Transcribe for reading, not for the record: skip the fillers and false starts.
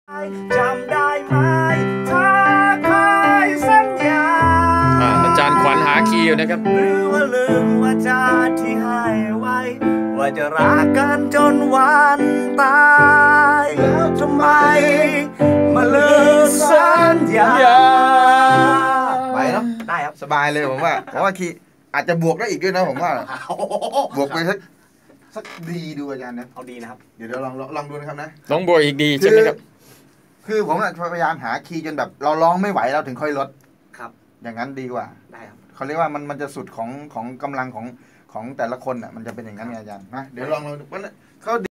จำได้ไหมถ้าเคยสัญญาอาจารย์ขวัญหาคีย์อยู่นะครับหรือว่าลืมว่าจาที่ให้ไว้ว่าจะรักกันจนวันตายแล้วทำไมมาลืมสัญญาไปเนาะได้ครับสบายเลยผมว่าคีย์อาจจะบวกได้อีกด้วยนะผมว่าบวกไปสักดีดูอาจารย์นะเอาดีนะครับเดี๋ยวลองดูนะครับนะต้องบวกอีกดีใช่ไหมครับคือผมพยายามหาคีย์จนแบบเราร้องไม่ไหวเราถึงค่อยลดครับอย่างนั้นดีกว่าได้ครับเขาเรียกว่ามันจะสุดของกำลังของแต่ละคนอ่ะมันจะเป็นอย่างนั้นไงอาจารย์นะเดี๋ยวลองเขา